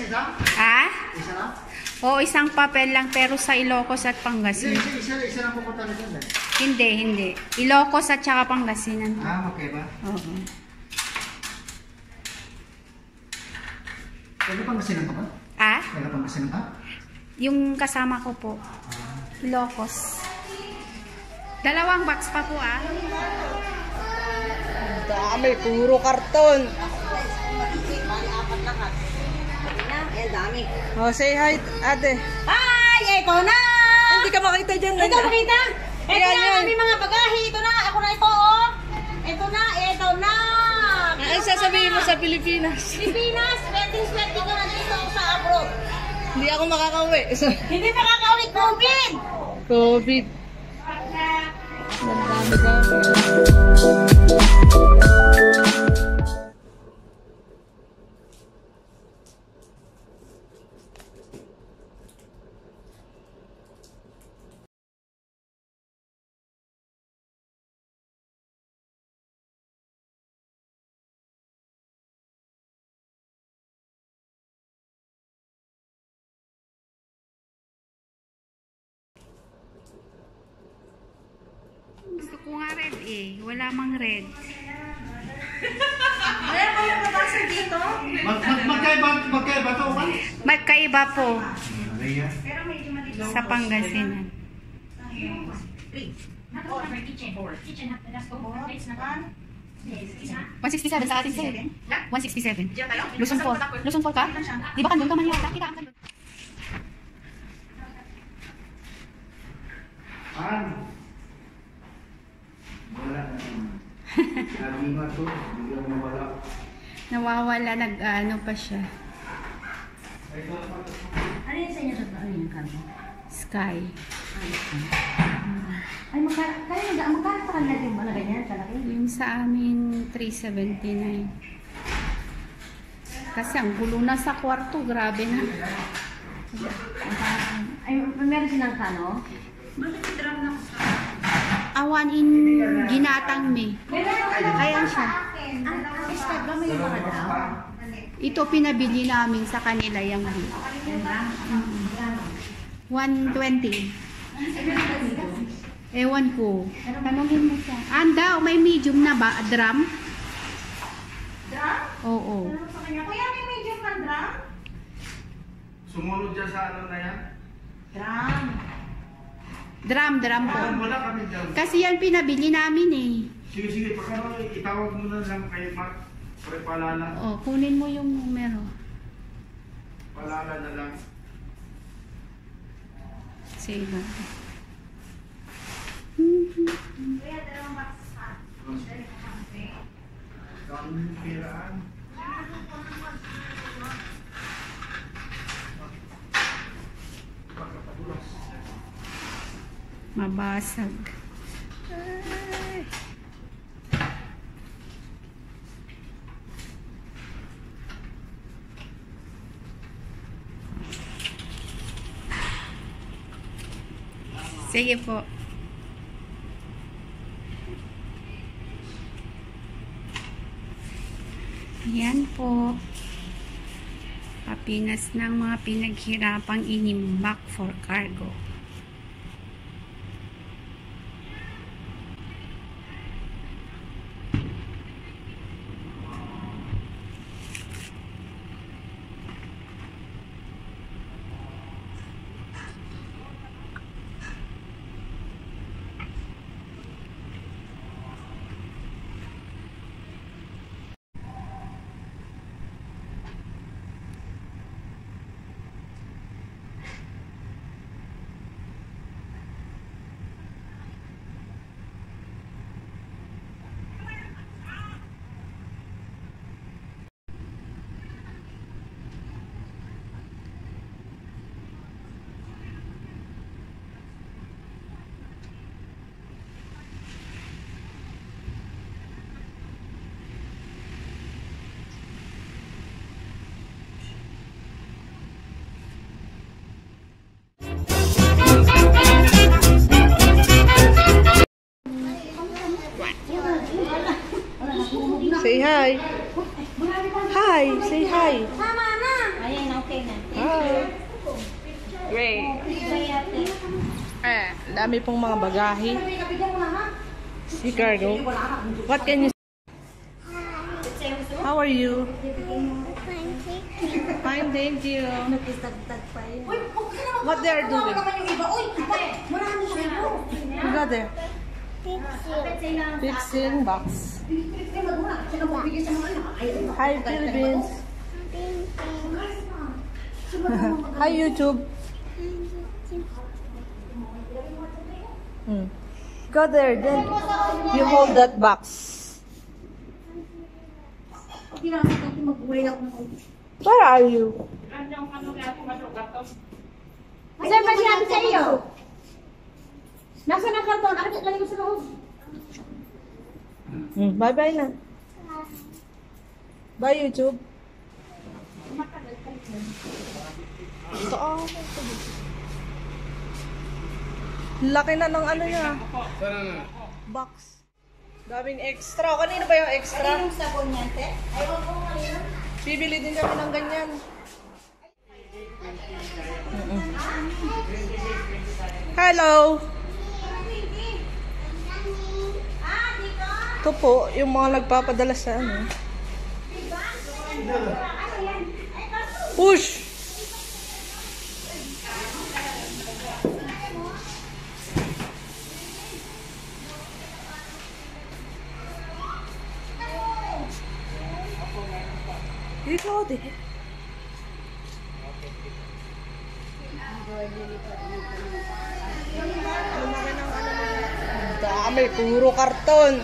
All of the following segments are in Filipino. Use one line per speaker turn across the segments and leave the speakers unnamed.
isa?
Ah?
Isa lang?
Oo, isang papel lang pero sa Ilocos at Pangasinan.
Isa lang pupunta na dyan.
Hindi. Ilocos at saka Pangasinan.
Okay ba?
Oo.
Kaya Pangasinan ka ba?
Ah?
Kaya Pangasinan ka?
Yung kasama ko po. Ilocos. 2 box pa po ah.
Dami, puro karton. Oh, say hi, ate.
Hi! Ito na!
Hindi ka makita dyan.
Ito makita? Ito
Ayan,
na
yan.
kami mga bagahe. Ito na. Ako na ito, oh. Ito na.
Ay, sasabihin mo sa Pilipinas.
Pilipinas, sweating ka na dito sa abroad.
Hindi ako makakauwi.
Hindi makakaulit COVID!
COVID. Dami.
Gusto ko nga red eh. Wala mang red.
Ayan mo yung nabasa dito?
Magkaiba to, man?
Magkaiba po
Ayan.
sa Pangasinan. 167 sa atin sir. 167. Luzon po. Luzon po ka? Di ba kandoon ka man yata? Kita ang kandoon.
Wala na. Sabi nga to, biglang nawala.
Nawawala, nag-ano pa siya.
Ano yung sa inyo sa ano yung kanto?
Sky.
Ay, magkano sa kanila din ba na ganyan? Kalaki?
Yung sa amin, 379. Kasi ang gulo na sa kwarto, grabe na.
Ay, meron silang kano?
Awan in ginatang me. Ayan siya.
Ang start ba may mga daw?
Ito pinabili namin sa kanila yung 120. Ewan ko. Tanungin mo siya. Anda, may medium na ba? Drum?
Drum?
Oo.
Kuya, may medium ka drum?
Sumunod dyan sa ano na yan?
Drum.
Drum po.
Wala kami dyan.
Kasi yan pinabili namin eh.
Sige, pagkano itawag mo na lang kay Mark. Palala.
Oh, kunin mo yung numero.
Palala na lang.
Save mo.
Kuya, dalawang box pa.
Kami yung piraan.
Mabasag. Ay. Sige po. Yan po. Papinas ng mga pinaghirapang inimbak for cargo.
Say hi. Hi, say hi.
Tama na! Ayan, okay.
Dami pong mga bagahe. Si cargo. What can you say? How are you? Fine, thank you. What they are doing? You got there? Fixing box. Hi, Philippines. Hi, YouTube. Go there, then you hold that box. Where are you?
Sir, ba sinabi sa iyo? Nasaan ang karton? Akit lang ko sa loob.
Bye-bye na. Bye, YouTube. Laki na ng ano niya. Box. Daming extra. Kanino ba yung extra?
Anong sabon yan, te? Ayaw ko kanina.
Bibili din kami ng ganyan. Hello! Ito po, yung mga nagpapadala sa ano. Push! Ikaw din. Dami, puro karton.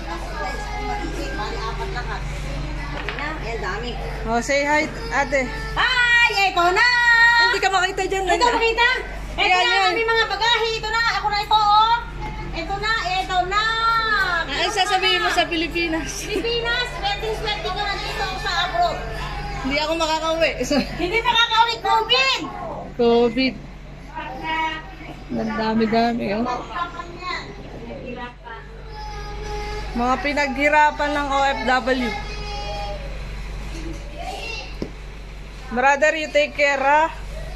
Oh, say hi, ate.
Hi! Ito na!
Hindi ka makita dyan.
Ito makita? Ito
Yan,
na
yan.
kami mga bagahe. Ito na. Ako na ito, oh. Ito na. Ito na.
Ano sasabihin mo sa Pilipinas?
Pilipinas, sweating ko na dito sa abroad.
Hindi ako makakauwi.
Hindi makakauwi COVID.
COVID. Ang dami-dami. Oh. Mga pinaghirapan ng OFW. Brother, you take care, ha?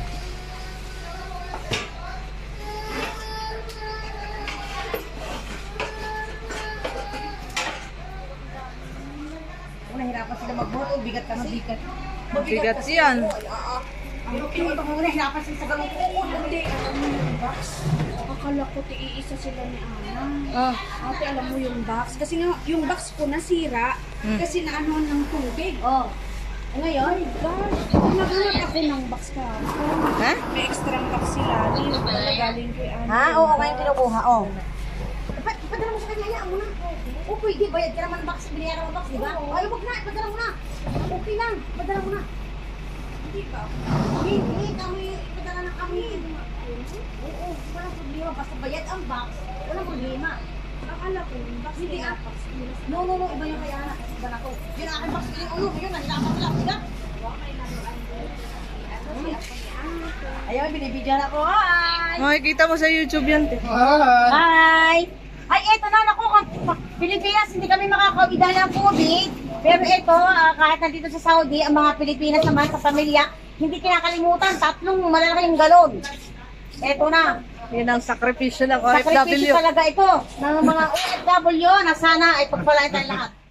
Nahirapan sila magbuhat. Bigat kasi.
Bigat yan.
Nahirapan sila sa galong ko.
Hindi, alam mo yung box. Akala ko iisa sila ni Ana.
Oh.
Ate, alam mo yung box. Kasi nga, yung box ko nasira. Kasi naanoan ng tubig.
Oh. Ngayon?
Gosh, naghanap ako ng box ka.
Ha?
May extra box sila. Hindi yung galing kay Ana.
Ha? Oo, ako yung kinukuha. Oh. Ipadala mo sa kanya. Hayaan mo na. O, pwede. Bayad ka naman ng box. Binayaran mo box, di ba? Ay, wag na. Ipadala mo na. Okay lang. Ipadala mo na.
Hindi ba?
Hindi. Kami. Ipadala na kami. Oo. Walang problema. Basta bayad ang box. Walang problema.
Akala ko yung box
Hindi
nila.
ah. No. Iba yung kay Ana. Iba na to. Yun ang aking box. Yun. Nahirapan sila. Diba? Ayaw, binibidyan ako. Hi!
Makikita mo sa YouTube yan, te.
Hi! Ay, eto na, naku, Pilipinas, hindi kami makakauwi dahil ng COVID. Pero ito, kahit nandito sa Saudi, ang mga Pilipinas naman sa pamilya, hindi kinakalimutan, 3 malalaking galon. Eto na.
Yan ang sakripisyo ng
Sakripisyo
OFW.
talaga ito ng mga OFW na sana ay pagpalaitan lahat.